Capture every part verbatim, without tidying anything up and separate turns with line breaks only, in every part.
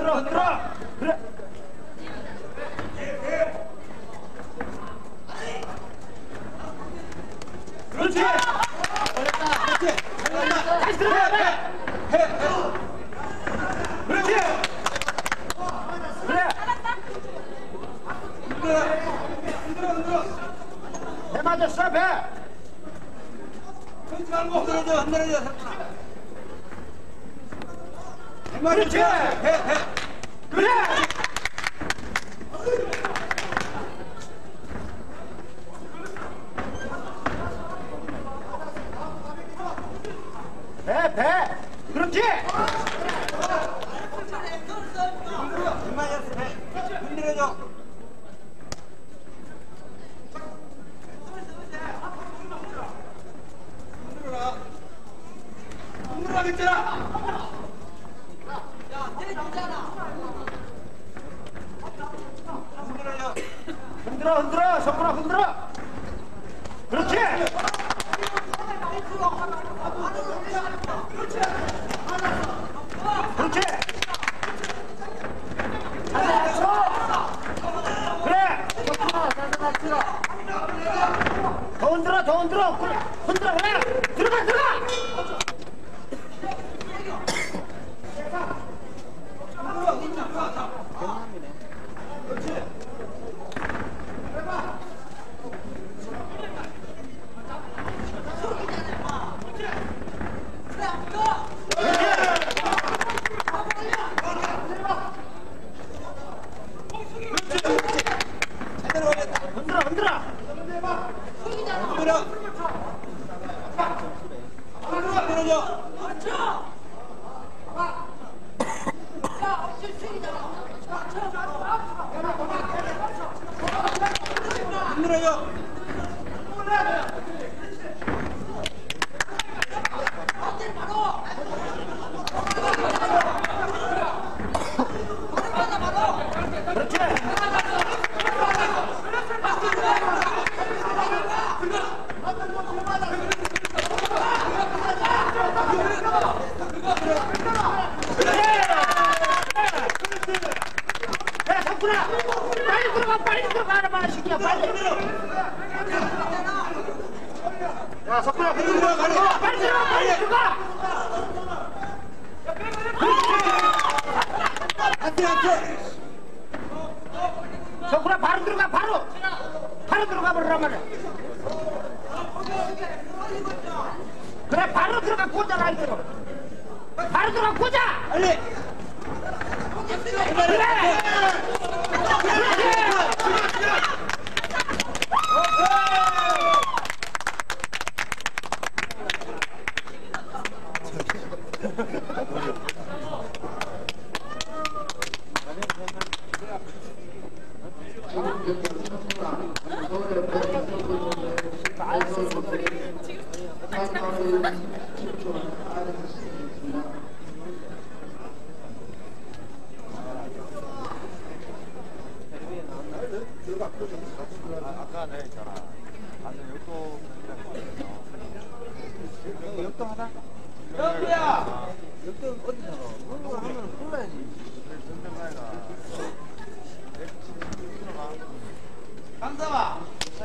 흔들어 흔들어. 그래. 그렇지. 그렇지. 다시 들어가. 해. 해. 그렇지. 그래. 흔들어. 흔들어 흔들어. 배 맞았어 배. 흔들지 말고 흔들어줘 흔들어줘. 그렇지! 해, 해! 그래! 배, 배! 그렇지! 힘맞았어, 배! 흔들어줘! 흔들어라! 흔들어라 그랬잖아! 흔들어 흔들어 손가락 흔들어 그렇지 그렇지 그래 더 흔들어 더 흔들어 흔들어 그래 들어가 들어가 흔들어 흔들어 흔들어 흔들어줘 흔들어줘 그렇지 야 석훈아 빨리 들어가 빨리 들어가라 마시기야 빨리 야 석훈아 빨리 들어가 빨리 들어가 빨리 들어가 안돼 안돼 석훈아 바로 들어가 바로 바로 들어가 버리란 말이야 그래 바로 들어가 꽂아라 이거 바로 들어가 꽂아 빨리 그래
아까 내가 있잖아. 완전 역도 역도 하나?
영구야
역도 어디 살아? 그거 하면 골라야지.
강사와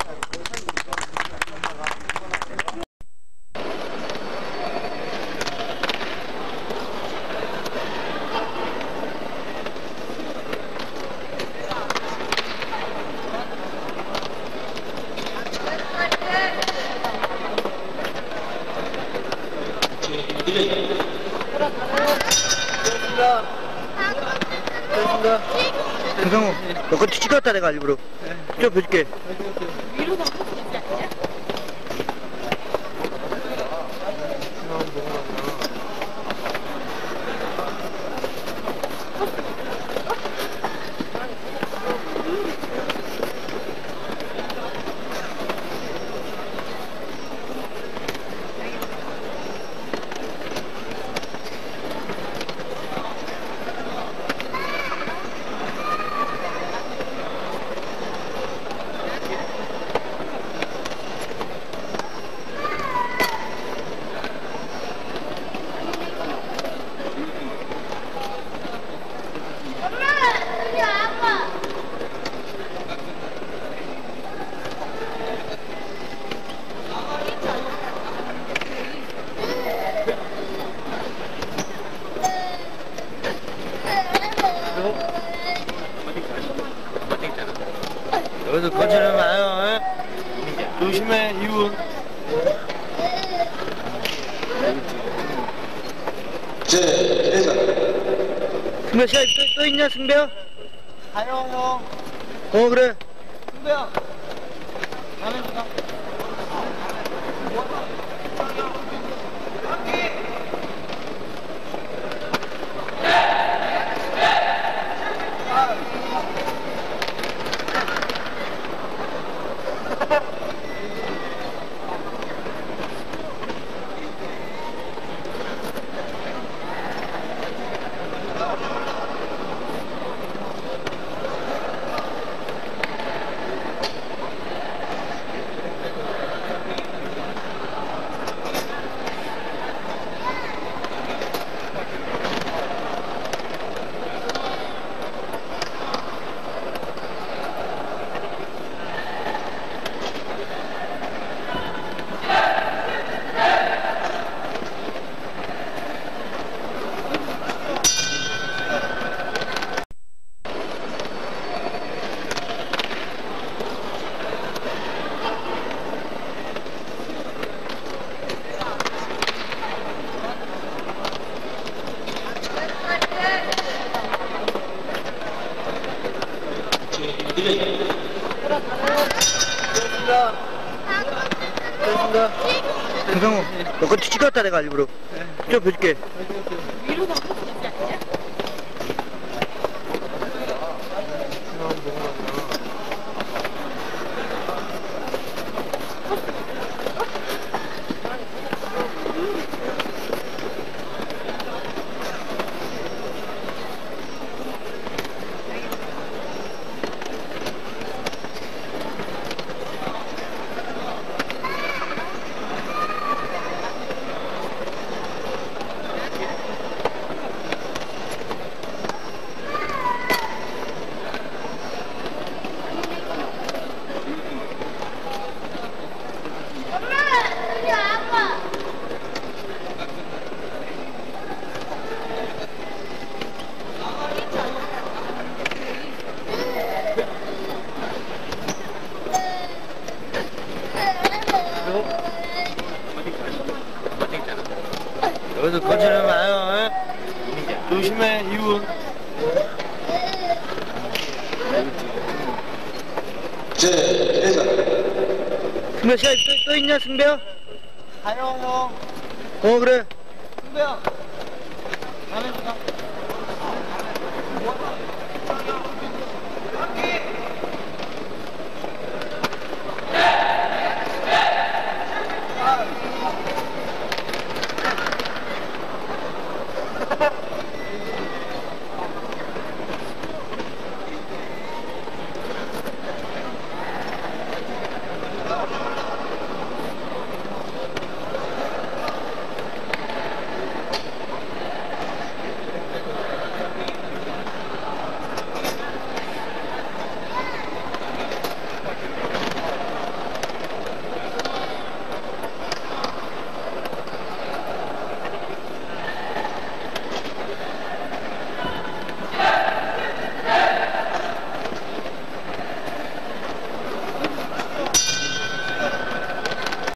강상호, 너 그거 찍었다 내가 일부러. 좀 볼게.
위로 넘을 수 있지 않냐?
여기서 거칠은 마요. 어? 조심해, 이분. 승배 씨, 또, 또 있냐, 승배야?
가요, 형.
어, 그래.
승배야. 가면 가.
강상호, 너 그거 찍었다 내가 일부러. 좀 볼게.
위로 넘어지지 않냐?
여기서 거칠은 마요. 어? 조심해, 이분. 승배 씨, 또, 또 있냐, 승배야?
가요, 형.
어, 그래.
승배야. 가면 가.